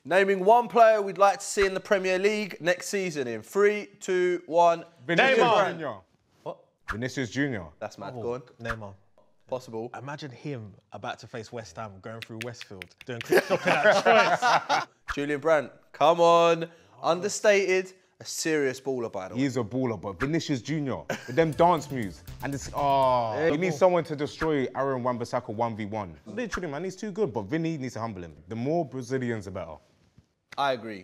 Naming one player we'd like to see in the Premier League next season in 3, 2, 1. Neymar Jr. What? Vinicius Jr. That's mad. Go on. Neymar. Possible. Imagine him about to face West Ham, going through Westfield, doing quick shopping at Choice. Julian Brandt, come on. Understated, a serious baller, by the way. He is a baller, but Vinicius Jr. with them dance moves. And it's, you need someone to destroy Aaron Wan-Bissaka 1v1. Literally, man, he's too good, but Vinny needs to humble him. The more Brazilians, the better. I agree.